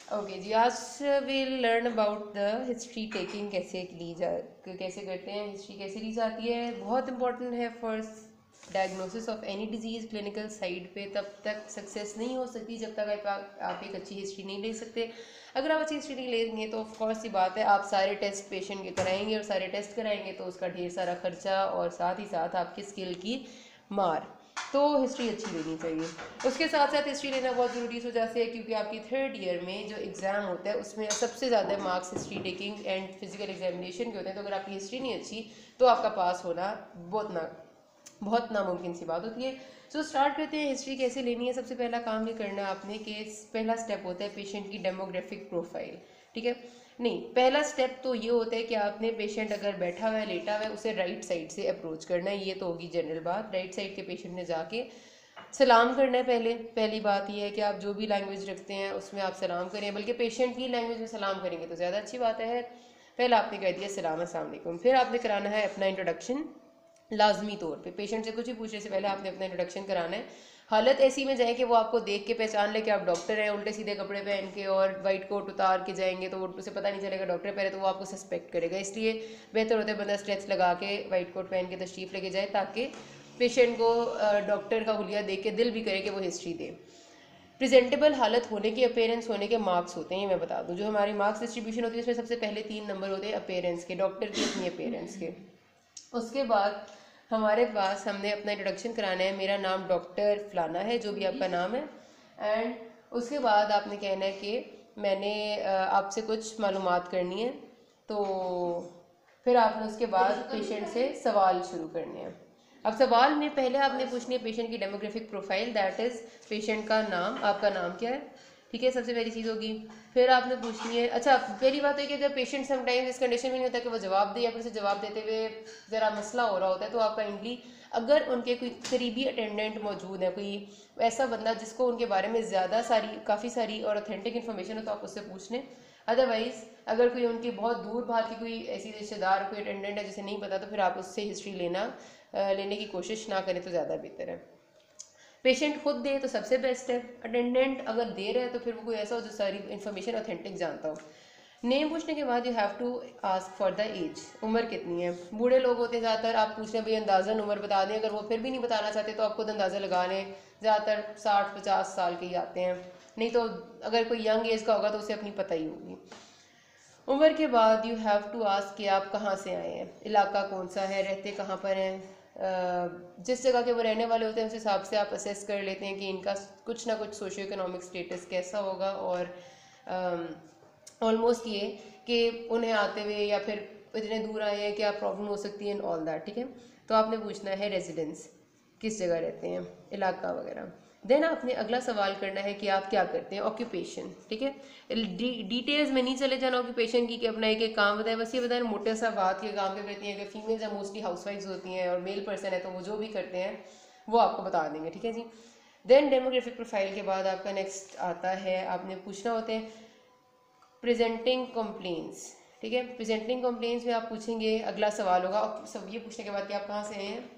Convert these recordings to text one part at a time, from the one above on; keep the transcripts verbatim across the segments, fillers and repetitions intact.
Okay जी, आज will learn about the history taking, कैसे ली जा कैसे करते हैं, हिस्ट्री कैसे ली जाती है। बहुत इंपॉर्टेंट है for diagnosis of any disease. Clinical side पे तब तक सक्सेस नहीं हो सकती जब तक आप, आप एक अच्छी हिस्ट्री नहीं ले सकते। अगर आप अच्छी हिस्ट्री नहीं लेंगे तो ऑफकोर्स सी बात है, आप सारे टेस्ट पेशेंट के कराएंगे और सारे टेस्ट कराएंगे तो उसका ढेर सारा खर्चा और साथ ही साथ आपकी स्किल की मार। तो हिस्ट्री अच्छी लेनी चाहिए। उसके साथ साथ हिस्ट्री लेना बहुत ज़रूरी इस वजह से है क्योंकि आपकी थर्ड ईयर में जो एग्ज़ाम होता है उसमें सबसे ज़्यादा marks history taking and physical examination के होते हैं। तो अगर आपकी हिस्ट्री नहीं अच्छी तो आपका पास होना बहुत ना बहुत नामुमकिन सी बात होती है। सो स्टार्ट करते हैं, हिस्ट्री कैसे लेनी है। सबसे पहला काम ये करना है आपने कि पहला स्टेप होता है पेशेंट की डेमोग्राफिक प्रोफाइल। ठीक है, नहीं, पहला स्टेप तो ये होता है कि आपने पेशेंट अगर बैठा हुआ है लेटा हुआ है उसे राइट साइड से अप्रोच करना है। ये तो होगी जनरल बात। राइट साइड के पेशेंट ने जाके सलाम करना है। पहले पहली बात यह है कि आप जो भी लैंग्वेज रखते हैं उसमें आप सलाम करें, बल्कि पेशेंट की लैंग्वेज में सलाम करेंगे तो ज़्यादा अच्छी बात है। पहला आपने कह दिया सलाम अस्सलाम वालेकुम, फिर आपने कराना है अपना इंट्रोडक्शन। लाजमी तौर पे पेशेंट से कुछ भी पूछने से पहले आपने अपना इंट्रोडक्शन कराना है। हालत ऐसी में जाए कि वो आपको देख के पहचान ले कि आप डॉक्टर हैं, उल्टे सीधे कपड़े पहन के और वाइट कोट उतार के जाएंगे तो वो उसे पता नहीं चलेगा डॉक्टर पहले, तो वो आपको सस्पेक्ट करेगा। इसलिए बेहतर होता है बंदा स्ट्रेच लगा के वाइट कोट पहन के तशरीफ़ लेके जाए ताकि पेशेंट को डॉक्टर का हुलिया देख के दिल भी करे कि वो हिस्ट्री दे। प्रेजेंटेबल हालत होने के, अपेयरेंस होने के मार्क्स होते हैं, ये मैं बता दूं। जो हमारी मार्क्स डिस्ट्रीब्यूशन होती है उसमें सबसे पहले तीन नंबर होते हैं अपेयरेंस के, डॉक्टर की अपनी अपेयरेंस के। उसके बाद हमारे पास हमने अपना इंट्रोडक्शन कराना है। मेरा नाम डॉक्टर फलाना है, जो भी आपका नाम है। एंड उसके बाद आपने कहना है कि मैंने आपसे कुछ मालूमात करनी है। तो फिर आपने उसके बाद पेशेंट से सवाल शुरू करने हैं। अब सवाल में पहले आपने पूछनी है पेशेंट की demographic profile, that is patient का नाम, आपका नाम क्या है। ठीक है, सबसे पहली चीज़ होगी। फिर आपने पूछनी है, अच्छा पहली बात है कि अगर पेशेंट समटाइम्स इस कंडीशन में नहीं होता कि वो जवाब दे या फिर उसे जवाब देते हुए ज़रा मसला हो रहा होता है, तो आप काइंडली अगर उनके कोई करीबी अटेंडेंट मौजूद है, कोई ऐसा बंदा जिसको उनके बारे में ज़्यादा सारी काफ़ी सारी और ऑथेंटिक इन्फॉर्मेशन हो, तो आप उससे पूछ लें। अदरवाइज़ अगर कोई उनकी बहुत दूर बाहर की कोई ऐसी रिश्तेदार कोई अटेंडेंट है जिसे नहीं पता, तो फिर आप उससे हिस्ट्री लेना लेने की कोशिश ना करें तो ज़्यादा बेहतर है। पेशेंट खुद दे तो सबसे बेस्ट है। अटेंडेंट अगर दे रहे हैं तो फिर वो कोई ऐसा हो जो सारी इन्फॉर्मेशन ऑथेंटिक जानता हो। नेम पूछने के बाद you have to ask for the age, उम्र कितनी है। बूढ़े लोग होते हैं ज़्यादातर, आप पूछ रहे हैं भाई अंदाज़न उम्र बता दें। अगर वो फिर भी नहीं बताना चाहते तो आप खुद अंदाज़ा लगा लें। ज़्यादातर साठ पचास साल के ही आते हैं, नहीं तो अगर कोई यंग एज का होगा तो उसे अपनी पता ही होगी। उम्र के बाद यू हैव टू आस्क कि आप कहाँ से आए हैं, इलाका कौन सा है, रहते कहाँ पर हैं। जिस जगह के वो रहने वाले होते हैं उस हिसाब से आप असेस कर लेते हैं कि इनका कुछ ना कुछ सोशियो इकोनॉमिक स्टेटस कैसा होगा। और ऑलमोस्ट ये कि उन्हें आते हुए या फिर इतने दूर आए हैं क्या प्रॉब्लम हो सकती है, इन ऑल दैट। ठीक है, तो आपने पूछना है रेजिडेंस, किस जगह रहते हैं, इलाका वगैरह। देन आपने अगला सवाल करना है कि आप क्या करते हैं, ऑक्यूपेशन। ठीक है, डिटेल्स में नहीं चले जाना ऑक्यूपेशन की कि अपना एक एक काम बताएं, बस ये बताएं मोटे सा बात के काम क्या करती हैं। अगर फीमेल्स हैं मोस्टली हाउसवाइफ्स होती हैं और मेल पर्सन है तो वो जो भी करते हैं वो आपको बता देंगे। ठीक है जी। देन डेमोग्राफिक प्रोफाइल के बाद आपका नेक्स्ट आता है, आपने पूछना होते हैं प्रेजेंटिंग कंप्लेंट्स। ठीक है, प्रेजेंटिंग कंप्लेंट्स में आप पूछेंगे, अगला सवाल होगा और सब ये पूछने के बाद कि आप कहाँ से आए हैं,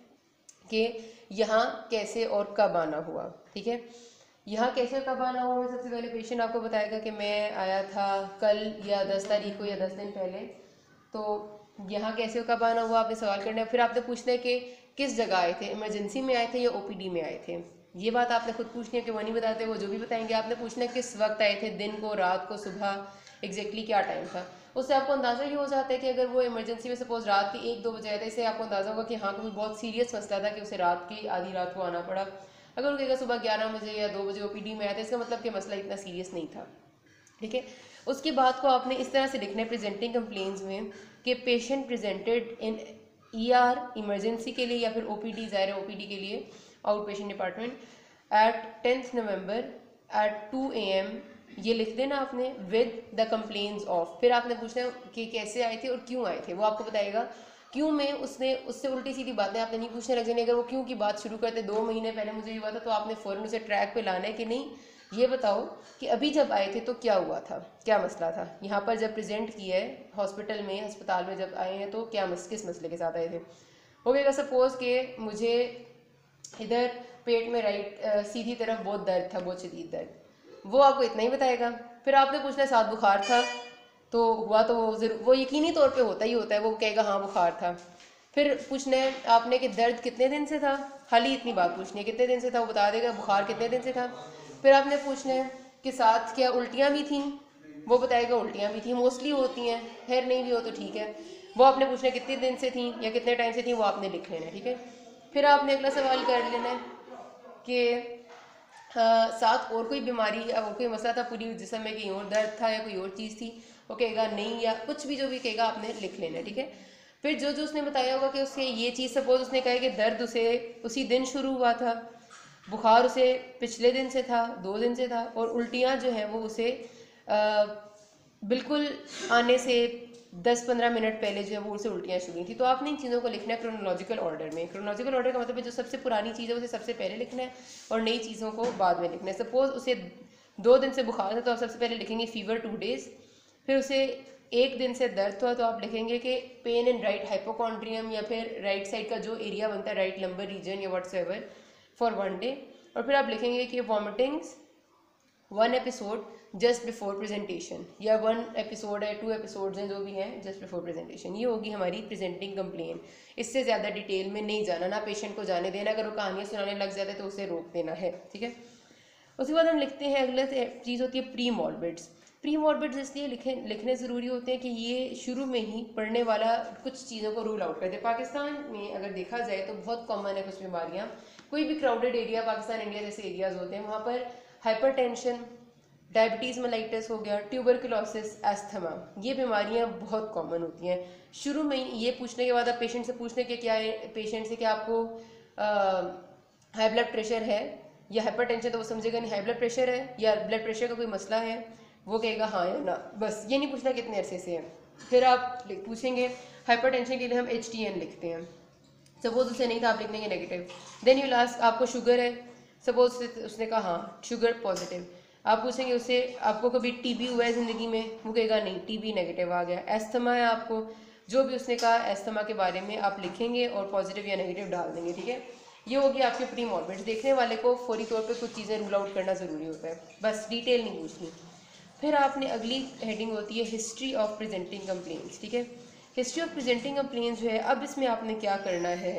कि यहाँ कैसे और कब आना हुआ। ठीक है, यहाँ कैसे कब आना हुआ, सबसे पहले पेशेंट आपको बताएगा कि मैं आया था कल या दस तारीख को या दस दिन पहले। तो यहाँ कैसे कब आना हुआ आपने सवाल करना है। फिर आपने पूछना है कि किस जगह आए थे, इमरजेंसी में आए थे या ओपीडी में आए थे। ये बात आपने खुद पूछनी है कि वो नहीं बताते, वो जो भी बताएंगे। आपने पूछना है किस वक्त आए थे, दिन को, रात को, सुबह, एग्जैक्टली क्या टाइम था। उससे आपको अंदाज़ा ये हो जाता है कि अगर वो इमरजेंसी में सपोज रात के एक दो बजे आए थे, इससे आपको अंदाज़ा होगा कि हाँ कोई बहुत सीरियस मसला था कि उसे रात की आधी रात को आना पड़ा। अगर वो कहेगा सुबह ग्यारह बजे या दो बजे ओपीडी में आया था, इसका मतलब कि मसला इतना सीरियस नहीं था। ठीक है, उसकी बात को आपने इस तरह से लिखना है प्रेजेंटिंग कंप्लेंट्स में कि patient presented in ER emergency के लिए या फिर ओपीडी, ज़ाहिर है ओपीडी के लिए out patient department, at tenth November at two A M. ये लिख देना आपने विद द कंप्लेंट्स ऑफ। फिर आपने पूछना है कि कैसे आए थे और क्यों आए थे, वो आपको बताएगा। क्यों में उसने उससे उल्टी सीधी बातें आपने नहीं पूछने लग जानी। अगर वो क्यों की बात शुरू करते दो महीने पहले मुझे ये हुआ था, तो आपने फ़ौरन उसे ट्रैक पे लाना है कि नहीं ये बताओ कि अभी जब आए थे तो क्या हुआ था, क्या मसला था, यहाँ पर जब प्रेजेंट किया है हॉस्पिटल में, अस्पताल में जब आए हैं तो क्या मस किस मसले के साथ आए थे। हो गया सपोज कि मुझे इधर पेट में राइट सीधी तरफ बहुत दर्द था, बहुत शदीद दर्द, वो आपको इतना ही बताएगा। फिर आपने पूछना है साथ बुखार था, तो हुआ तो वो जरूर वो यकीनी तौर पे होता ही होता है, वो कहेगा हाँ बुखार था। फिर पूछना है आपने कि दर्द कितने दिन से था, खाली इतनी बात पूछनी है कितने दिन से था, वो बता देगा बुखार कितने दिन से था। फिर आपने पूछना है कि साथ क्या उल्टियाँ भी थीं, वो बताएगा उल्टियाँ भी थी, मोस्टली होती हैं, खैर नहीं भी हो तो ठीक है। वो आपने पूछना है कितने दिन से थी या कितने टाइम से थी, वो आपने लिख लेना है, ठीक है। फिर आपने अगला सवाल कर लेना है कि हाँ, साथ और कोई बीमारी या और कोई मसला था पूरी जिस्म में, कहीं और दर्द था या कोई और चीज़ थी, वो कहेगा नहीं, या कुछ भी जो भी कहेगा आपने लिख लेना है, ठीक है। फिर जो जो उसने बताया होगा कि उसके ये चीज़, सपोज उसने कहा कि दर्द उसे उसी दिन शुरू हुआ था, बुखार उसे पिछले दिन से था, दो दिन से था, और उल्टियाँ जो है वो उसे आ, बिल्कुल आने से दस पंद्रह मिनट पहले जो है वो उसे उल्टियाँ शुरू थी। तो आपने इन चीज़ों को लिखना है क्रोनोलॉजिकल ऑर्डर में। क्रोनोलॉजिकल ऑर्डर का मतलब है जो सबसे पुरानी चीज़ है उसे सबसे पहले लिखना है और नई चीज़ों को बाद में लिखना है। सपोज उसे दो दिन से बुखार था तो आप सबसे पहले लिखेंगे फीवर टू डेज। फिर उसे एक दिन से दर्द हुआ तो आप लिखेंगे कि पेन इन राइट हाइपोकॉन्ड्रियम, या फिर राइट साइड का जो एरिया बनता है राइट लंबर रीजन या व्हाट्सएवर फॉर वन डे। और फिर आप लिखेंगे कि vomitings one episode just before presentation, या वन एपिसोड है, टू एपिसोड्स हैं, जो भी हैं, जस्ट बिफोर प्रेजेंटेशन। ये होगी हमारी प्रेजेंटिंग कंप्लेन। इससे ज़्यादा डिटेल में नहीं जाना, ना पेशेंट को जाने देना, अगर वो कहानियाँ सुनाने लग जाता है तो उसे रोक देना है, ठीक है। उसके बाद हम लिखते हैं, अगला चीज़ होती है प्री मॉर्बिड्स। प्री मॉर्बिड्स इसलिए लिखे लिखने ज़रूरी होते हैं कि ये शुरू में ही पढ़ने वाला कुछ चीज़ों को रूल आउट करते हैं। पाकिस्तान में अगर देखा जाए तो बहुत कॉमन है कुछ बीमारियाँ, कोई भी क्राउडेड एरिया, पाकिस्तान इंडिया जैसे एरियाज होते हैं, वहाँ पर हाइपरटेंशन, डायबिटीज़ मेलाइटिस हो गया, ट्यूबरकुलोसिस, एस्थमा, ये बीमारियां बहुत कॉमन होती हैं। शुरू में ही ये पूछने के बाद आप पेशेंट से पूछने के क्या है, पेशेंट से कि आपको हाई ब्लड प्रेशर है या हाइपरटेंशन, तो वो समझेगा नहीं हाई ब्लड प्रेशर है या ब्लड प्रेशर का कोई मसला है, वो कहेगा हाँ या ना, बस। ये नहीं पूछना कितने अरसे से है। फिर आप पूछेंगे हाइपरटेंशन के लिए हम एच टी एन लिखते हैं, सपोज उसे नहीं था आप लिख देंगे नेगेटिव। देन यू लास्ट आपको शुगर है, सपोज उसने कहा हाँ शुगर पॉजिटिव। आप पूछेंगे उससे आपको कभी टीबी हुआ है ज़िंदगी में, वो कहेगा नहीं टीबी नेगेटिव आ गया। एस्थमा है आपको, जो भी उसने कहा एस्थमा के बारे में आप लिखेंगे और पॉजिटिव या नेगेटिव डाल देंगे, ठीक है। ये होगी आपके प्री मॉर्बिड्स। देखने वाले को फौरी तौर पे कुछ चीज़ें रूल आउट करना ज़रूरी होता है, बस डिटेल नहीं पूछनी। फिर आपने अगली हेडिंग होती है हिस्ट्री ऑफ प्रेजेंटिंग कंप्लेंट्स, ठीक है। हिस्ट्री ऑफ प्रेजेंटिंग कंप्लेंट्स जो है, अब इसमें आपने क्या करना है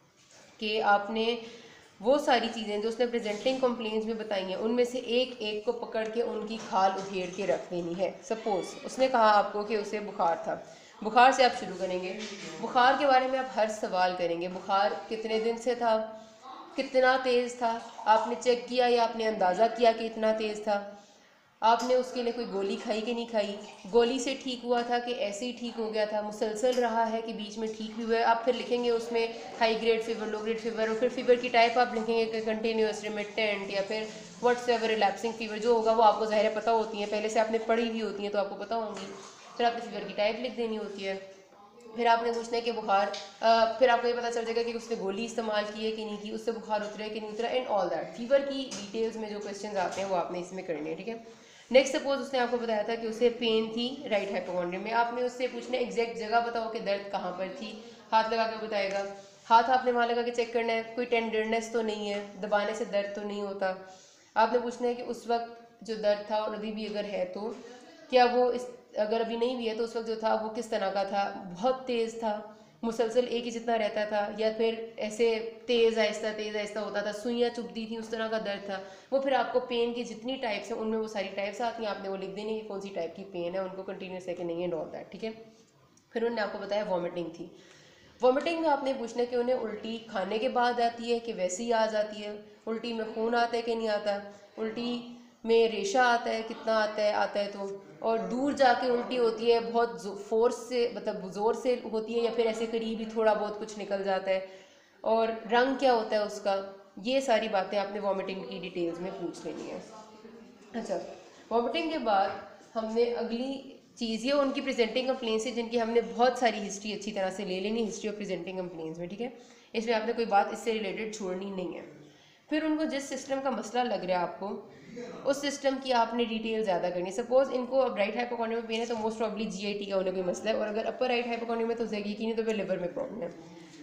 कि आपने वो सारी चीज़ें जो उसने प्रेजेंटिंग कंप्लेंट्स में बताई हैं उनमें से एक एक को पकड़ के उनकी खाल उधेड़ के रख देनी है। सपोज उसने कहा आपको कि उसे बुखार था, बुखार से आप शुरू करेंगे, बुखार के बारे में आप हर सवाल करेंगे, बुखार कितने दिन से था, कितना तेज़ था, आपने चेक किया या आपने अंदाज़ा किया कि इतना तेज़ था, आपने उसके लिए कोई गोली खाई कि नहीं खाई, गोली से ठीक हुआ था कि ऐसे ही ठीक हो गया था, मुसलसल रहा है कि बीच में ठीक भी हुआ है। आप फिर लिखेंगे उसमें high grade fever, low grade fever, और फिर फीवर की टाइप आप लिखेंगे कि कंटिन्यूस, रिमिटेंट, या फिर व्हाट्सएवर रिलैप्सिंग फीवर जो होगा वो आपको ज़ाहिर पता होती है, पहले से आपने पढ़ी भी होती हैं तो आपको पता होंगी। फिर आपने फीवर की टाइप लिख देनी होती है। फिर आपने पूछना है कि बुखार, आ, फिर आपको ये पता चल जाएगा कि उसने गोली इस्तेमाल की है कि नहीं की, उससे बुखार उतरा है कि नहीं उतरा, एंड ऑल दैट। फीवर की डिटेल्स में जो क्वेश्चन आते हैं वो आपने इसमें करने हैं, ठीक है। नेक्स्ट सपोज उसने आपको बताया था कि उसे पेन थी राइट हाइपोकॉन्ड्रियम में, आपने उससे पूछना है एग्जैक्ट जगह बताओ कि दर्द कहाँ पर थी, हाथ लगा के बताएगा, हाथ आपने वहाँ लगा के चेक करना है कोई टेंडरनेस तो नहीं है, दबाने से दर्द तो नहीं होता। आपने पूछना है कि उस वक्त जो दर्द था और अभी भी अगर है तो क्या वो इस, अगर अभी नहीं भी है तो उस वक्त जो था वो किस तरह का था, बहुत तेज़ था, मुसलसल एक ही जितना रहता था, या फिर ऐसे तेज़ आहिस्ता तेज़ आहिस्ता होता था, सुइयाँ चुभती थी, उस तरह का दर्द था। वो फिर आपको पेन की जितनी टाइप्स हैं उनमें वो सारी टाइप्स आती हैं, आपने वो लिख देनी कि कौन सी टाइप की पेन है, उनको कंटिन्यूस है कि नहीं है, डॉट दैट, ठीक है। फिर उन्होंने आपको बताया वॉमिटिंग थी। वॉमिटिंग में आपने पूछना कि उन्हें उल्टी खाने के बाद आती है कि वैसे ही आ जाती है, उल्टी में खून आता है कि नहीं आता, उल्टी में रेशा आता है कितना आता है आता है तो, और दूर जाके उल्टी होती है बहुत फोर्स से, मतलब ज़ोर से होती है, या फिर ऐसे करीब ही थोड़ा बहुत कुछ निकल जाता है, और रंग क्या होता है उसका। ये सारी बातें आपने वॉमिटिंग की डिटेल्स में पूछ लेनी है। अच्छा, वॉमिटिंग के बाद हमने अगली चीज़ ये उनकी प्रेजेंटिंग कंप्लेंट्स है जिनकी हमने बहुत सारी हिस्ट्री अच्छी तरह से ले लेनी, हिस्ट्री ऑफ प्रेजेंटिंग कंप्लेंट्स में, ठीक है। इसमें आपने कोई बात इससे रिलेटेड छोड़नी नहीं है। फिर उनको जिस सिस्टम का मसला लग रहा है आपको, उस सिस्टम की आपने डिटेल ज़्यादा करनी है। सपोज इनको अब राइट हाइपोकॉन्ड्रियम में पेन है तो मोस्ट प्रॉब्ली जीआईटी का उन्हें कोई मसला है, और अगर अपर राइट हाइपोकॉन्ड्रियम में तो यकीनी नहीं तो फिर लिवर में प्रॉब्लम है।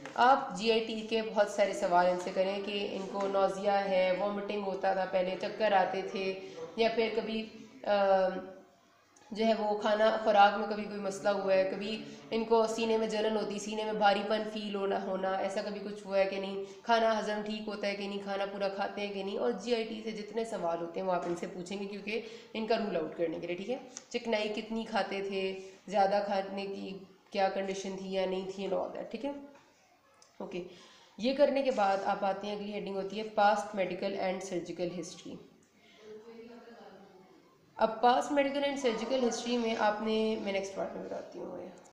आप जीआईटी के बहुत सारे सवाल इनसे करें कि इनको नोजिया है, वॉमिटिंग होता था पहले, चक्कर आते थे, या फिर कभी जो है वो खाना खुराक में कभी कोई मसला हुआ है, कभी इनको सीने में जलन होती, सीने में भारीपन फील होना होना ऐसा कभी कुछ हुआ है कि नहीं, खाना हजम ठीक होता है कि नहीं, खाना पूरा खाते हैं कि नहीं। और जीआईटी से जितने सवाल होते हैं वो आप इनसे पूछेंगे, क्योंकि इनका रूल आउट करने के लिए, ठीक है। चिकनाई कितनी खाते थे, ज़्यादा खाने की क्या कंडीशन थी या नहीं थी, एंड ऑल दैट, ठीक है। ओके, ये करने के बाद आप आते हैं, अगली हेडिंग होती है past medical and surgical history. अब past medical and surgical history में आपने, मैं नेक्स्ट पार्ट में बताती हूँ।